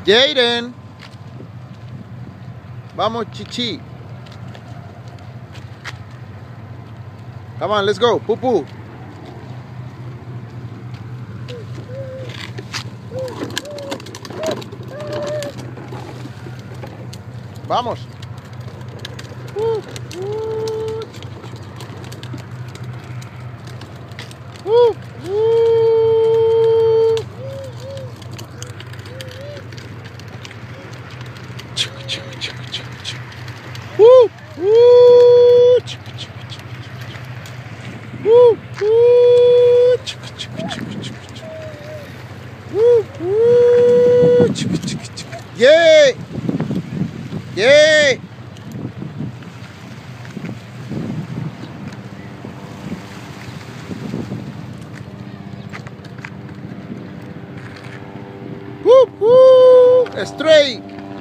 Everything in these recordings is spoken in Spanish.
Jaden. Vamos, Chichi. Come on, let's go. Pupu. Vamos. Yay! Yay! Woo woo! Straight!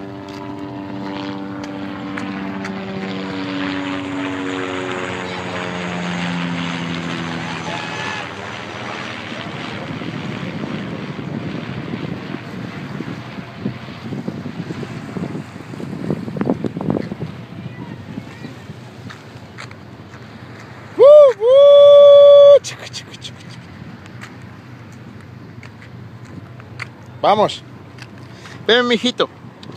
Vamos. Ven, mijito.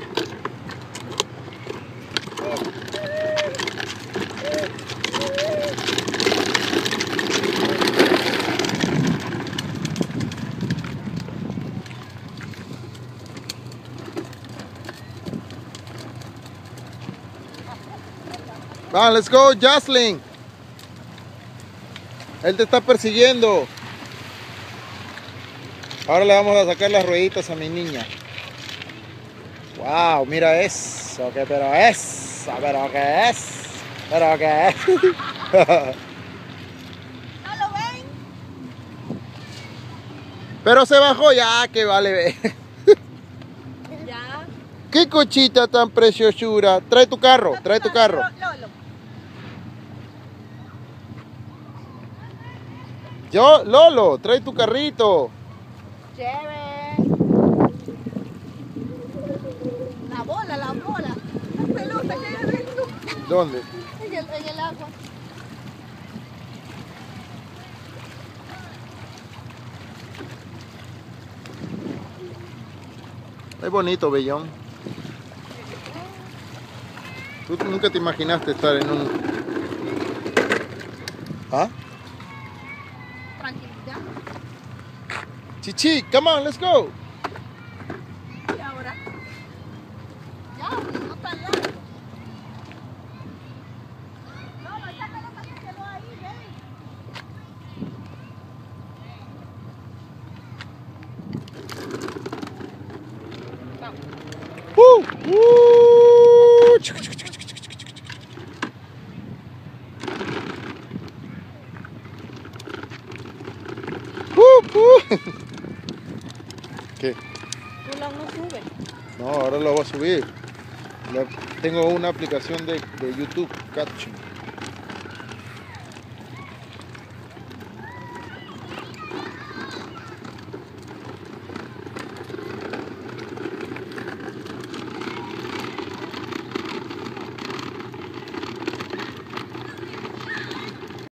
Va, let's go, Jocelyn. Él te está persiguiendo. Ahora le vamos a sacar las rueditas a mi niña. Wow, mira eso, pero qué es. Pero qué es. ¿No lo ven? Pero se bajó ya, que vale. Ya. Qué cochita tan preciosura. Trae tu carro, trae tu carro. Lolo, trae tu carrito. Chévere. La bola. La pelota que hay adentro. ¿Dónde? En el agua. Es bonito, Bellón. Tú nunca te imaginaste estar en un... ¿Ah? Tranquilidad. Chichi, come on, let's go. Y ahora. Ya, no tan largo. No, sácalo para que quedó ahí, ven. ¿Qué? Tú no subes. No, ahora lo voy a subir. Tengo una aplicación de YouTube, Caption.